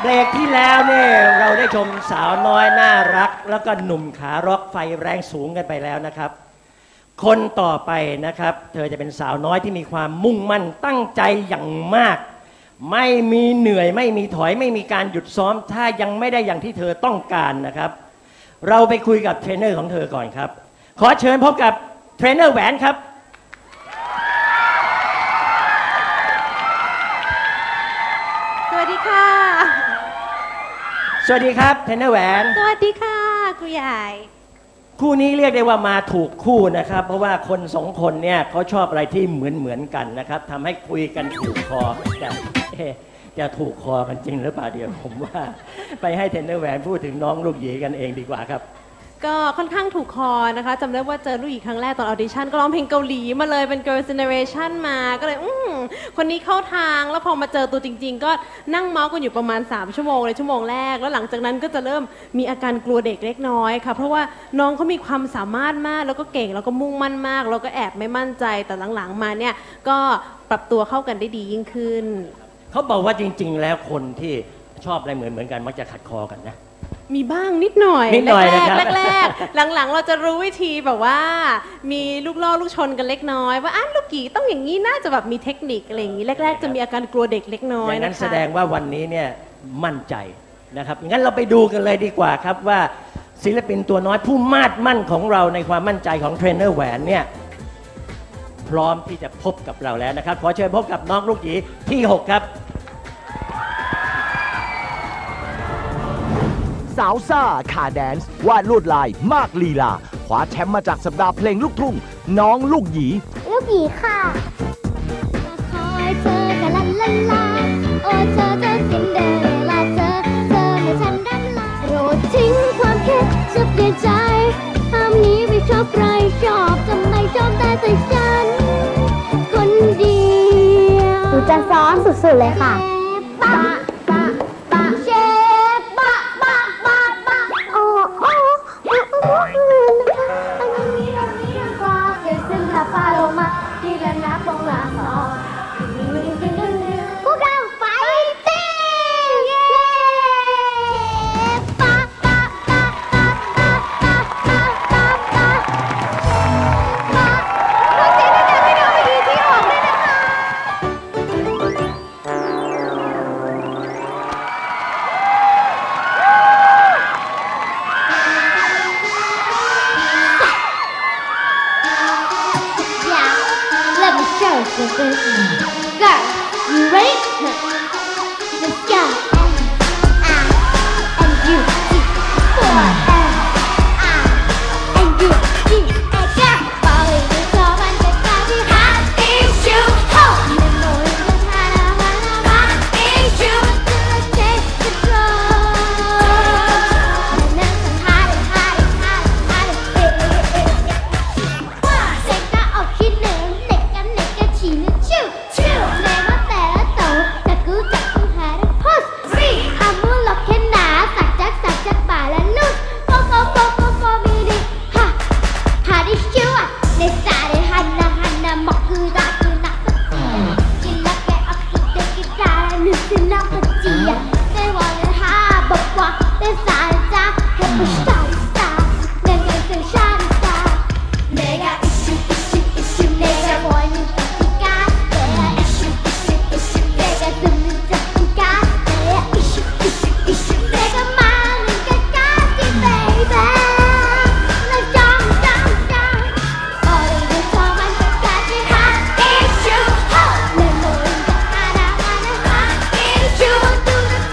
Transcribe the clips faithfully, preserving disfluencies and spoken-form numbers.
เบรกที่แล้วเนี่ยเราได้ชมสาวน้อยน่ารักแล้วก็หนุ่มขาร็อกไฟแรงสูงกันไปแล้วนะครับคนต่อไปนะครับเธอจะเป็นสาวน้อยที่มีความมุ่งมั่นตั้งใจอย่างมากไม่มีเหนื่อยไม่มีถอยไม่มีการหยุดซ้อมถ้ายังไม่ได้อย่างที่เธอต้องการนะครับเราไปคุยกับเทรนเนอร์ของเธอก่อนครับขอเชิญพบกับเทรนเนอร์แหวนครับสวัสดีค่ะสวัสดีครับเทรนเนอร์แหวนสวัสดีค่ะครูใหญ่คู่นี้เรียกได้ว่ามาถูกคู่นะครับเพราะว่าคนสองคนเนี่ยเขาชอบอะไรที่เหมือนเหมือนกันนะครับทำให้คุยกันถูกคอจะจะถูกคอกันจริงหรือเปล่าเดี๋ยวผมว่าไปให้เทรนเนอร์แหวนพูดถึงน้องลูกหยีกันเองดีกว่าครับก็ค่อนข้างถูกคอนะคะจำได้ว่าเจอลูกหยีครั้งแรกตอนออดิชั่นก็ร้องเพลงเกาหลีมาเลยเป็น Girl Generation มาก็เลยอืมคนนี้เข้าทางแล้วพอมาเจอตัวจริงๆก็นั่งเมาส์กันอยู่ประมาณสามชั่วโมงเลยชั่วโมงแรกแล้วหลังจากนั้นก็จะเริ่มมีอาการกลัวเด็กเล็กน้อยค่ะเพราะว่าน้องเขามีความสามารถมากแล้วก็เก่งแล้วก็มุ่งมั่นมากแล้วก็แอบไม่มั่นใจแต่หลังๆมาเนี่ยก็ปรับตัวเข้ากันได้ดียิ่งขึ้นเขาบอกว่าจริงๆแล้วคนที่ชอบอะไรเหมือนเหมือนกันมักจะขัดคอกันนะมีบ้างนิดหน่อยนิดหน่อยนะครับแรกๆหลังๆเราจะรู้วิธีแบบว่ามีลูกล่อลูกชนกันเล็กน้อยว่าอ้าวลูกกี่ต้องอย่างนี้น่าจะแบบมีเทคนิคอะไรอย่างนี้แรกๆจะมีอาการกลัวเด็กเล็กน้อยนะคะอย่างนั้นแสดงว่าวันนี้เนี่ยมั่นใจนะครับงั้นเราไปดูกันเลยดีกว่าครับว่าศิลปินตัวน้อยผู้มาดมั่นของเราในความมั่นใจของเทรนเนอร์แหวนเนี่ยพร้อมที่จะพบกับเราแล้วนะครับขอเชิญพบกับน้องลูกหยีที่หกครับสาวซ่าขาแดนซ์วาดลวดลายมากลีลาคว้าแชมป์มาจากสัปดาห์เพลงลูกทุ่งน้องลูกหยีลูกหยีค่ะคอยเธอกันลันลันลาโอ้เธอเธอซินเดอเรลล่าเธอเธอเมื่อฉันร่ำลาโปรดทิ้งความคิดจะเปลี่ยนใจห้ามหนีไปชอบใครชอบทำไมชอบแต่แต่ฉันคนเดียวหนูจะซ้อมสุดๆเลยค่ะปะปะปะเชพวกเราไฟติ้งเย้ปะปะปะปะปะปะปะปะปะปะขอเสียงดังๆให้น้องหยีที่หกด้วยนะคะGirl, you ready? Let's go. I and you, four and I and you, I got body to top and the body hot is you. Oh, the more you try to run hot is you. Take control. And then hot it, hot it, hot it, hot it. One, take that off, you know. They want to have a walk, they start to have a start, start. They get the shot, start. They got issue, issue, issue. They got one in the car. They got issue, issue, issue. They got the little car. They got issue, issue, issue. They got mine in the car, baby. Let's jump, jump, jump. All in the top and the car, the hot issue. Let more in the hot, hot, hot issue.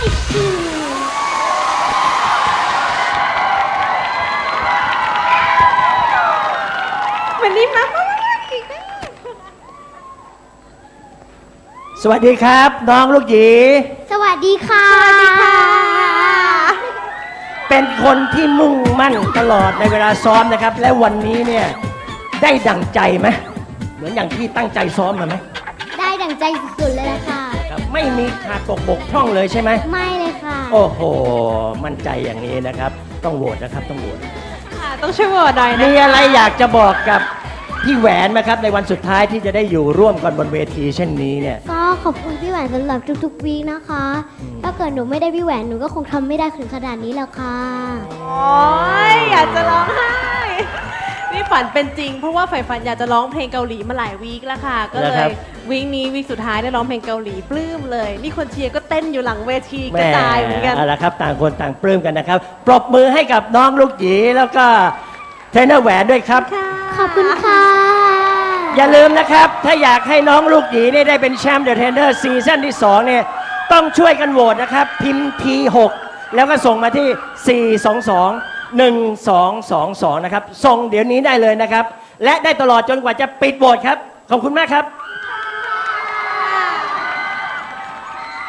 วันนี้มาสวัสดีครับน้องลูกหยีสวัสดีค่ะสวัสดีค่ะเป็นคนที่มุ่งมั่นตลอดในเวลาซ้อมนะครับและวันนี้เนี่ยได้ดั่งใจไหมเหมือนอย่างที่ตั้งใจซ้อมมาไหมได้ดั่งใจสุดๆเลยละค่ะครับไม่มีขาดตกบกพร่องเลยใช่ไหมไม่เลยค่ะโอ้โหมั่นใจอย่างนี้นะครับต้องโหวตนะครับต้องโหวตค่ะต้องช่วยโหวตหน่อยนะมีอะไรอยากจะบอกกับพี่แหวนไหมครับในวันสุดท้ายที่จะได้อยู่ร่วมกันบนเวทีเช่นนี้เนี่ยก็ขอบคุณพี่แหวนสำหรับทุกๆวีคนะคะ ถ้าเกิดหนูไม่ได้พี่แหวนหนูก็คงทำไม่ได้ถึงขนาดนี้แล้วค่ะโอ้ยอยากจะร้องไห้นี่ฝันเป็นจริง เพราะว่าใฝ่ฝันอยากจะร้องเพลงเกาหลีมาหลายวีคแล้วค่ะ ก็เลนะครัยบวีคนี้วีคสุดท้ายได้ร้องเพลงเกาหลีปลื้มเลย นี่คนเชียร์ก็เต้นอยู่หลังเวทีกระจายเหมือนกันเอาละครับต่างคนต่างปลื้มกันนะครับปรบมือให้กับน้องลูกหยีแล้วก็เทรนเนอร์แหวนด้วยครับขอบคุณค่ะอย่าลืมนะครับถ้าอยากให้น้องลูกหยีเนี่ยได้เป็นแชมป์เดอะเทรนเนอร์ซีซั่นที่สองเนี่ยต้องช่วยกันโหวตนะครับพิมพ์ ที หก แล้วก็ส่งมาที่ สี่ สอง สอง หนึ่ง สอง สอง สอง นะครับส่งเดี๋ยวนี้ได้เลยนะครับและได้ตลอดจนกว่าจะปิดโหวตครับขอบคุณมากครับ